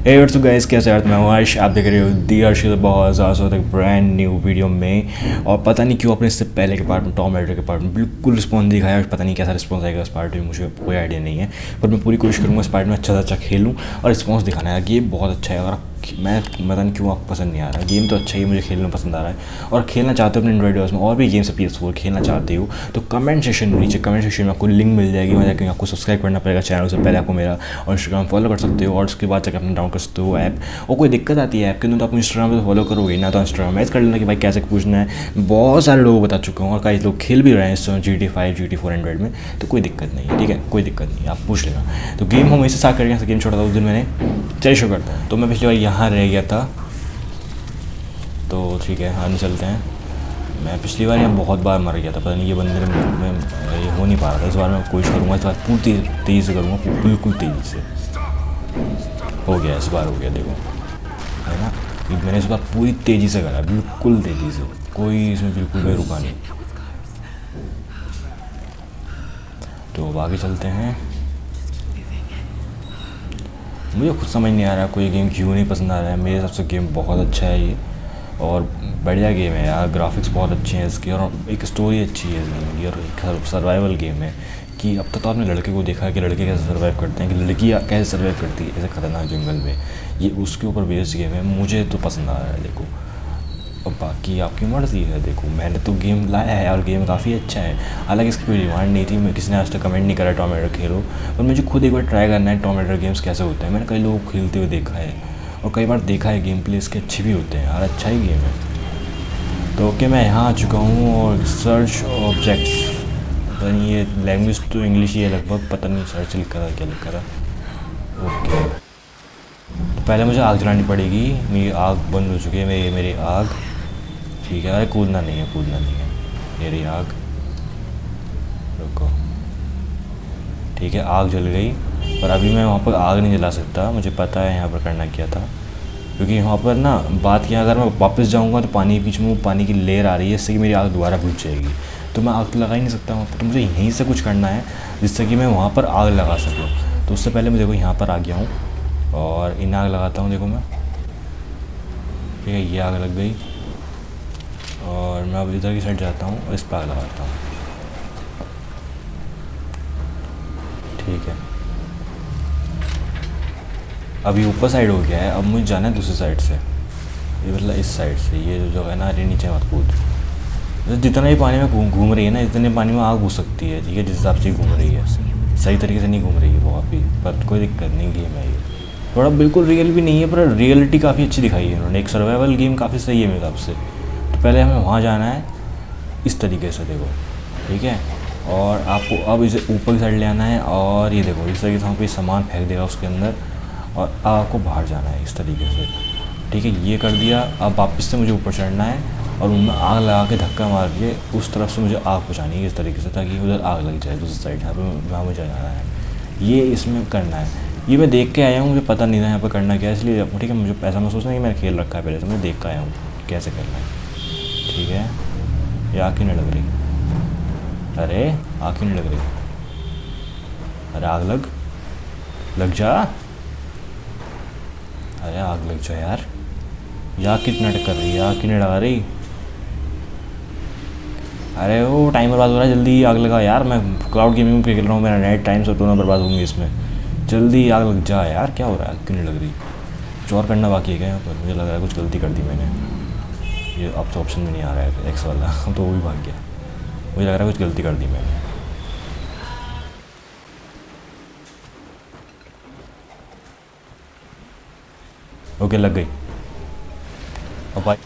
Hey what's up guys, कैसे हैं? मैं हूं अर्श, आप देख रहे हो दी अर्श बहुत ज़्यादा एक ब्रांड न्यू वीडियो में। और पता नहीं क्यों अपने इससे पहले के पार्ट में टॉम राइडर के पार्ट में बिल्कुल रिस्पॉन्स दिखाया। पता नहीं कैसा रिस्पॉन्स आएगा इस पार्ट में, मुझे कोई आइडिया नहीं है। पर मैं पूरी कोशिश करूँगा इस पार्ट में अच्छा से अच्छा खेलूँ और रिस्पॉन्स दिखाना है। गेम बहुत अच्छा है और मैं पता नहीं क्यों आपको पसंद नहीं आ रहा है। गेम तो अच्छा ही, मुझे खेलना पसंद आ रहा है। और खेलना चाहते हो अपने एंड्रॉइड डिवाइस में और भी गेम्स PS4 खेलना चाहते हो तो कमेंट सेक्शन में, नीचे कमेंट सेक्शन में आपको लिंक मिल जाएगी। वहाँ जाकर आपको सब्सक्राइब करना पड़ेगा चैनल से पहले। आपको मेरा और इंस्टाग्राम फॉलो कर सकते हो और उसके बाद जाकर अपना डाउनलोड कर सकते हो ऐप। और कोई दिक्कत आती है ऐप के अंदर तो आप इंस्टाग्राम पर फॉलो करोगे ना, तो इंस्टाग्राम मैच कर लेना कि भाई कैसे पूछना है। बहुत सारे लोगों को बता चुका हूँ और कई लोग खेल भी रहे हैं इस GT5 GT4 एंड्रॉइड में, तो कोई दिक्कत नहीं है। ठीक है, कोई दिक्कत नहीं है, आप पूछ लेना। तो गेम हम वैसे स्टार्ट करेंगे। गेम छोड़ा था उस दिन मैंने, चलिए शुरू करते हैं। तो मैं पिछली बार यहाँ रह गया था, तो ठीक है आगे चलते हैं। मैं पिछली बार यहाँ बहुत बार मर गया था, पता नहीं ये बंदे में ये हो नहीं पा रहा था। इस बार मैं कोशिश करूँगा, इस बार पूरी तेज़ी से करूँगा, बिल्कुल तेज़ी से। हो गया, इस बार हो गया, देखो है ना। मैंने इस बार पूरी तेज़ी से करा, बिल्कुल तेज़ी से, कोई इसमें बिल्कुल भी रुका नहीं। तो अब आगे चलते हैं। मुझे खुद समझ नहीं आ रहा कोई गेम क्यों नहीं पसंद आ रहा है। मेरे हिसाब से गेम बहुत अच्छा है ये और बढ़िया गेम है यार। ग्राफिक्स बहुत अच्छे हैं इसके और एक स्टोरी अच्छी है इस गेम की और एक सर्वाइवल गेम है कि अब तक तो आपने लड़के को देखा है कि लड़के कैसे सर्वाइव करते हैं, कि लड़कियाँ कैसे सर्वाइव करती है ऐसे खतरनाक जंगल में। ये उसके ऊपर बेस्ड गेम है, मुझे तो पसंद आ रहा है। देखो और बाकी आपकी मर्ज़ी है। देखो मैंने तो गेम लाया है और गेम काफ़ी अच्छा है। हालांकि इसकी कोई डिमांड नहीं थी, मैं किसी ने आज तक कमेंट नहीं करा टॉम राइडर खेलो, पर मुझे खुद एक बार ट्राई करना है टॉम राइडर गेम्स कैसे होते हैं। मैंने कई लोगों को खेलते हुए देखा है और कई बार देखा है गेम प्ले इसके अच्छे भी होते हैं यार, अच्छा ही गेम है। तो ओके, मैं यहाँ आ चुका हूँ और सर्च ऑब्जेक्ट्स, पता नहीं ये लैंग्वेज तो इंग्लिश ही है लगभग, पता नहीं सर्च लिखा था क्या लिखा था। ओके, तो पहले मुझे आग जलानी पड़ेगी। मेरी आग बंद हो चुकी है, मेरी आग। ठीक है, अरे कूदना नहीं है, कूदना नहीं है। मेरी आग, रुको, ठीक है आग जल गई। पर अभी मैं वहाँ पर आग नहीं जला सकता, मुझे पता है यहाँ पर करना क्या था। क्योंकि यहाँ पर ना बात किया, अगर मैं वापस जाऊँगा तो पानी के बीच में पानी की लेयर आ रही है, इससे कि मेरी आग दोबारा बुझ जाएगी। तो मैं आग तो लगा ही नहीं सकता वहाँ पर, तो मुझे यहीं से कुछ करना है जिससे कि मैं वहाँ पर आग लगा सकूँ। तो उससे पहले मैं देखो यहाँ पर आ गया हूँ और इन आग लगाता हूँ। देखो मैं, ठीक है ये आग लग गई और मैं अब इधर की साइड जाता हूँ और इस पर आग लगाता हूँ। ठीक है, अभी ऊपर साइड हो गया है, अब मुझे जाना है दूसरी साइड से, ये मतलब इस साइड से। ये जो है ना, अरे नीचे मत कूद। तो जितना भी पानी में घूम रही है ना, इतने पानी में आग घुस सकती है। ठीक है, जिस हिसाब से घूम रही है, सही तरीके से नहीं घूम रही है बहुत भी, पर कोई दिक्कत नहीं। गेम है ये, थोड़ा बिल्कुल रियल भी नहीं है पर रियलिटी काफ़ी अच्छी दिखाई है इन्होंने। एक सर्वाइवल गेम काफ़ी सही है मेरे हिसाब से। तो पहले हमें वहाँ जाना है इस तरीके से, देखो ठीक है। और आपको अब इसे ऊपर की साइड ले आना है और ये देखो इस तरीके से वहाँ पे सामान फेंक देगा उसके अंदर और आपको बाहर जाना है इस तरीके से। ठीक है, ये कर दिया। अब वापस से मुझे ऊपर चढ़ना है और उनमें आग लगा के धक्का मार के उस तरफ से मुझे आग पहुँचानी है इस तरीके से, ताकि उधर आग लग जाए दूसरी साइड, यहाँ पर वहाँ मुझे जाना है। ये इसमें करना है। ये मैं देख के आया हूँ, मुझे पता नहीं था यहाँ पर करना क्या है, इसलिए ठीक है मुझे ऐसा महसूस नहीं कि मैंने खेल रखा है पहले से, मैं देख के आया हूँ कैसे करना है। ठीक है, ये आग क्यों नहीं लग रही? अरे आग क्यों नहीं लग रही? अरे आग लग जा, अरे आग लग जा यार। या कितना नाटक कर रही है, आग क्यों नहीं लगा रही? अरे वो टाइम बर्बाद हो रहा है, जल्दी आग लगा यार। मैं क्लाउड गेमिंग में खेल रहा हूँ, मेरा नेट टाइम सब दोनों बर्बाद होंगे इसमें। जल्दी आग लग जा यार, क्या हो रहा है, आग क्यों नहीं लग रही? कुछ और करना बाकी है क्या यहाँ पर? मुझे लग रहा है कुछ गलती कर दी मैंने। ये अब तो ऑप्शन में नहीं आ रहा है एक्स वाला तो वो भी भाग गया। मुझे लग रहा है कुछ गलती कर दी मैंने। ओके लग गई। अब भाई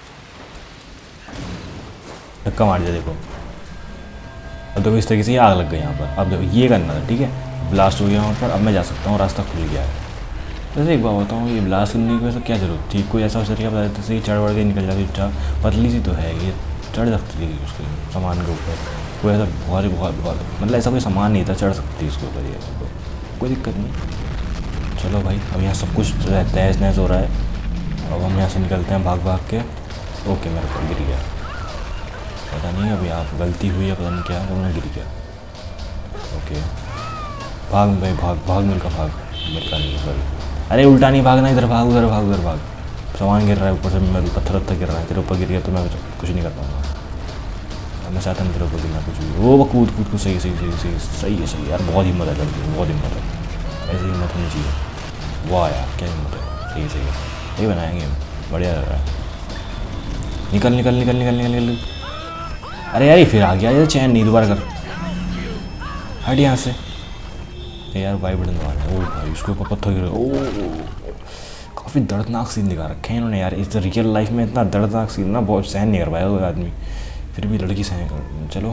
धक्का मार दिया, देखो अब देखो इस तरीके से ये आग लग गई यहाँ पर। अब देखो ये करना था, ठीक है ब्लास्ट हो गया वहाँ पर। अब मैं जा सकता हूँ, रास्ता खुल गया है। वैसे एक बात बताऊँ, ये ब्लास्ट करने की वजह से क्या जरूरत थी? कोई ऐसा तरीका बता देते सही, चढ़ बढ़ के निकल जाती था। पतली सी तो है ये, चढ़ सकती थी उसके सामान के ऊपर। कोई ऐसा बहुत मतलब ऐसा कोई सामान नहीं था, चढ़ सकती थी उसके ऊपर ये, तो कोई दिक्कत नहीं। चलो भाई, अब यहाँ सब कुछ तहस नहस हो रहा है। अब हम यहाँ से निकलते हैं भाग भाग के। ओके मेरे को गिर गया, पता नहीं अभी आप गलती हुई है, पता नहीं क्या, मैं गिर गया। ओके भाग भाई, भाग मिलका नहीं, सॉरी अरे उल्टा नहीं भागना, इधर भाग उधर भाग उधर भाग। सामान गिर रहा है ऊपर से, मैं पत्थर वत्थर गिर रहा है, तेरे ऊपर गिर गया तो मैं कुछ नहीं कर पाऊँगा। मैं चाहता हूँ तेरे ऊपर गिरना कुछ भी। वो कूद कूद कूद, सही सही सही सही सही है सही है यार, बहुत हिम्मत है लड़की, बहुत हिम्मत है, ऐसी हिम्मत होनी चाहिए। वाह यार क्या हिम्मत है, सही सही है, यही बनाएंगे, बढ़िया लग रहा है। निकल निकल निकल निकल निकल निकल। अरे यार फिर आ गया यार, चैन नहीं, दोबारा कर, हट यहाँ से यार। भाई बटन दबा है, ओ भाई उसके ऊपर पत्थर गिर, ओ काफ़ी दर्दनाक सीन दिखा रखे हैं इन्होंने यार। इस रियल लाइफ में इतना दर्दनाक सीन ना बहुत सहन नहीं कर पाया कोई आदमी, फिर भी लड़की सहन कर। चलो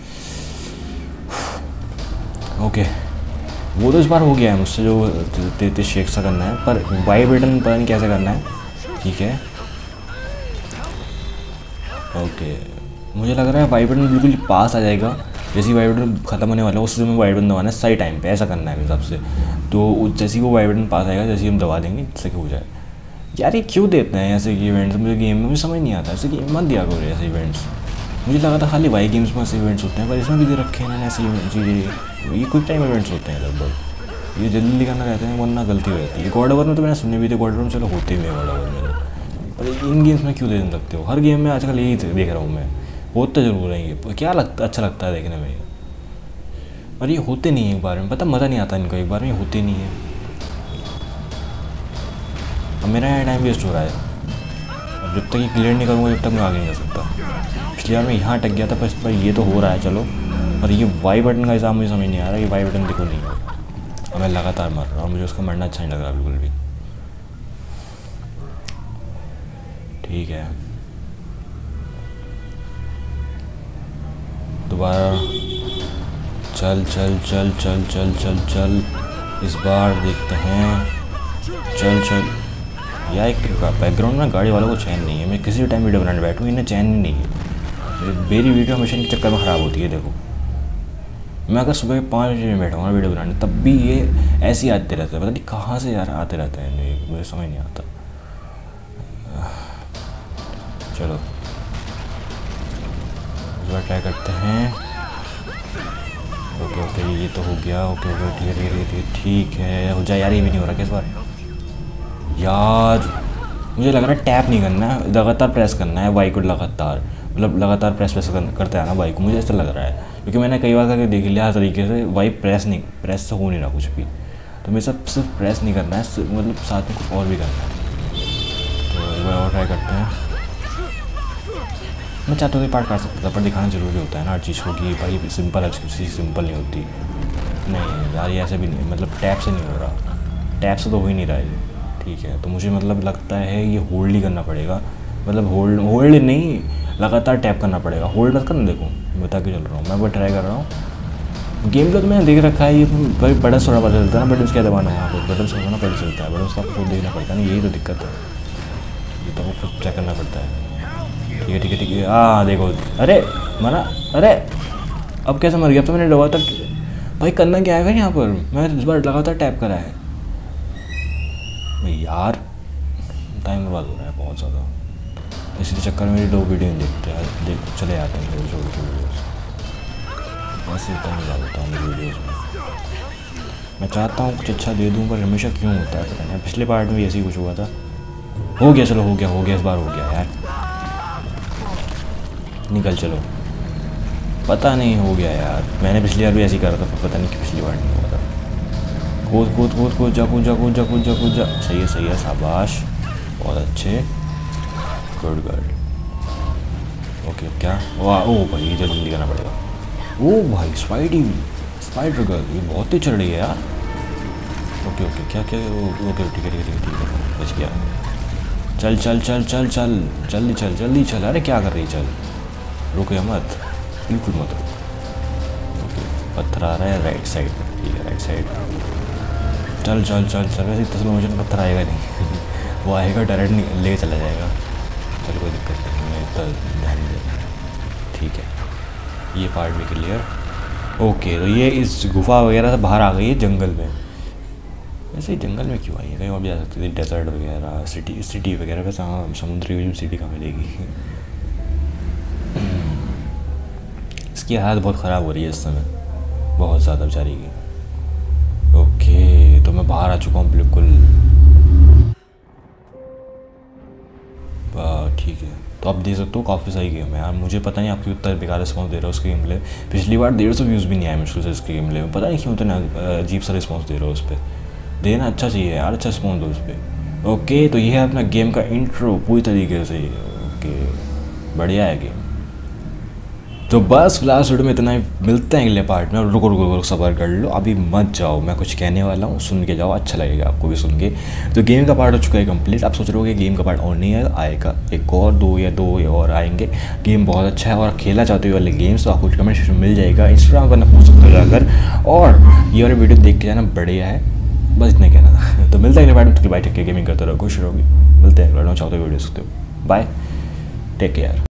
ओके, वो तो इस बार हो गया है मुझसे जो 33 शेक सा करना है, पर वाई बटन पता नहीं कैसे करना है। ठीक है ओके, मुझे लग रहा है वाई बटन बिल्कुल ही पास आ जाएगा, जैसे ही वाई बटन ख़त्म होने वाला है उस समय वाई बटन दबाना है सही टाइम पे, ऐसा करना है मेरे हिसाब से। तो जैसे ही वो वाई बटन पास आएगा, जैसे ही हम दबा देंगे जिससे कि हो जाए। यार ये क्यों देते हैं ऐसे कि इवेंट्स, मुझे गेम में मुझे समझ नहीं आता, ऐसे गेम मत दिया करो ऐसे इवेंट्स। मुझे लगा था खाली वाई गेम्स में ऐसे इवेंट्स होते हैं, पर इसमें भी दे रखे हैं इन्होंने ऐसे चीज़ें। ये क्विक टाइम इवेंट्स होते हैं लगभग, ये जल्दी करना रहते हैं वरना गलती हो जाती है। गॉड ओवर में तो मैंने सुने भी थे, गॉड ओवर में चलो होते ही है गॉड ओवर में, पर इन गेम्स में क्यों दे सकते हो? हर गेम में आजकल यही देख रहा हूँ मैं, होते ज़रूर है ये, क्या लगता अच्छा लगता है देखने में, और ये होते नहीं है एक बार में, पता मज़ा नहीं आता इनको, एक बार में ये होते नहीं है। अब मेरा यहाँ टाइम वेस्ट हो रहा है, अब जब तक ये क्लियर नहीं करूँगा जब तक मैं आगे नहीं जा सकता। पिछली बार मैं यहाँ अटक गया था, पर इस बार ये तो हो रहा है चलो। और ये वाई बटन का हिसाब मुझे समझ नहीं आ रहा, ये वाई बटन देखो नहीं है, और मैं लगातार मर रहा हूँ, मुझे उसका मरना अच्छा नहीं लग रहा बिल्कुल भी। ठीक है दोबारा, चल चल चल चल चल चल चल, इस बार देखते हैं, चल चल। यार एक बैकग्राउंड में गाड़ी वालों को चैन नहीं है, मैं किसी भी टाइम वीडियो बनाने बैठूँ इन्हें चैन ही नहीं है, मेरी वीडियो हमेशा इनके चक्कर में ख़राब होती है। देखो मैं अगर सुबह 5 बजे में बैठूँगा वीडियो बनाने, तब भी ये ऐसे ही आते रहते हैं, पता नहीं कहाँ से यार आते रहते हैं, मुझे समझ नहीं आता। चलो इस बार ट्राई करते हैं। ओके ओके ये तो हो गया, ओके ओके ठीक है ठीक है ठीक है, हो जाए यार, ये भी नहीं हो रहा किस बार यार। मुझे लग रहा है टैप नहीं करना है, लगातार प्रेस करना है वाई को, लगातार मतलब लगातार प्रेस करते आना वाई को, मुझे ऐसा लग रहा है, क्योंकि मैंने कई बार करके देख लिया हर तरीके से, वाई प्रेस से हो नहीं रहा कुछ भी। तो मेरे साथ सिर्फ प्रेस नहीं करना है, मतलब साथ में कुछ और भी करना है। तो एक बार और ट्राई करते हैं। मैं चाहता हूँ कि पार्ट काट सकता था, पर दिखाना ज़रूरी होता है ना हर चीज़ को, कि भाई सिंपल है चीज़ सिंपल नहीं होती। नहीं यार ये ऐसे भी नहीं, मतलब टैप से नहीं हो रहा, टैप से तो हो ही नहीं रहा है ये। ठीक है तो मुझे मतलब लगता है ये होल्ड ही करना पड़ेगा, मतलब होल्ड नहीं, लगातार टैप करना पड़ेगा, होल्ड मत करना। देखो बता के चल रहा हूँ मैं, वो ट्राई कर रहा हूँ। गेम प्ले तो मैंने देख रखा है, ये भाई बटन थोड़ा पता चलता है ना, बटन क्या दबाना है यहाँ पर, बटन से होना पता चलता है, बटन उसका खुद देखना पड़ता है ना, यही तो दिक्कत है, ये तो खुद चेक करना पड़ता है। ठीक है ठीक है ठीक है, हाँ देखो, अरे मना, अरे अब कैसे मर गया? अब तो मैंने दबा तक, भाई करना क्या है यहाँ पर, मैं इस बार लगातार टैप करा है यार, टाइम बर्बाद हो रहा है बहुत ज़्यादा, इसी चक्कर में मेरी 2 वीडियो नहीं देखते हैं, चले आते हैं छोटे छोटे वीडियोज़, ऐसे टाइम बर्बाद होता है मेरी वीडियोज़ में। मैं चाहता हूँ कुछ अच्छा दे दूँ, पर हमेशा क्यों होता है पता नहीं। पिछले पार्ट में ऐसे ही कुछ हुआ था, हो गया चलो, हो गया इस बार हो गया यार, निकल चलो, पता नहीं हो गया यार। मैंने पिछली बार भी ऐसे ही करा था, पर पता नहीं कि पिछली बार नहीं हुआ था। कूद कूद कूद कूद जा कूद जा कूद जा कूद जा कूद जा, सही है शाबाश, बहुत अच्छे, गुड गुड। ओके क्या, वाह ओ भाई जल्दी करना पड़ेगा। ओ भाई स्पाइडर गर्ल, ये बहुत ही चढ़ रही है यार। ओके ओके क्या क्या, ओके ठीक है बच गया। चल चल चल चल चल जल्दी चल, अरे क्या कर रही, चल रुको मत, बिल्कुल मत रुको। ओके पत्थर आ रहा है राइट साइड, ठीक है राइट साइड, चल चल चल चल। वैसे इतना मुझे पत्थर आएगा नहीं वो आएगा डायरेक्ट ले चला जाएगा, चल कोई दिक्कत नहीं, मैं इतना ध्यान नहीं देता। ठीक है ये पार्ट भी क्लियर। ओके तो ये इस गुफा वगैरह से बाहर आ गई है जंगल में। वैसे ही जंगल में क्यों आई है, कहीं और भी जा सकती थी, डेजर्ट वगैरह, सिटी वगैरह। वैसे हाँ समुद्री सिटी कहाँ मिलेगी। इसकी हालत बहुत ख़राब हो रही है इस समय, बहुत ज़्यादा बेचारी की। ओके तो मैं बाहर आ चुका हूँ बिल्कुल, तो आप देख सकते हो काफ़ी सही गेम है यार। मुझे पता नहीं आपको इतना बेकार रिस्पॉन्स दे रहा है उसके गेम प्ले। पिछली बार 150 व्यूज़ भी नहीं आए मुश्किल से इसके गेम प्ले में, पता नहीं क्यों इतना अजीब सा रिस्पॉन्स दे रहा हो उस पर। देना अच्छा चाहिए यार, अच्छा रिस्पॉन्स दो उस पर। ओके, तो ये है अपना गेम का इंट्रो पूरी तरीके से। ओके, बढ़िया है गेम। तो बस लास्ट वीडियो में इतना ही, मिलते हैं अगले पार्ट में। रुको रुको रुको, सब्र कर लो, अभी मत जाओ, मैं कुछ कहने वाला हूँ, सुन के जाओ, अच्छा लगेगा आपको भी सुन के। तो गेम का पार्ट हो चुका है कंप्लीट। आप सोच रहे हो कि गेम का पार्ट और नहीं आएगा, एक और दो और आएंगे। गेम बहुत अच्छा है, और खेलना चाहते हो वाले गेम्स तो आपको कमेंट सेक्शन में मिल जाएगा, इंस्टाग्राम करना पूछ सकते हो जाकर, और ये वाली वीडियो देख के जाना, बढ़िया है। बस इतना कहना था। तो मिलते हैं अगले पार्ट में, बाय, टेक केयर, गेमिंग करते रहो, खुश रहोगे। मिलते हैं अगले चाहते हो वीडियो सकते हो। Bye, take care.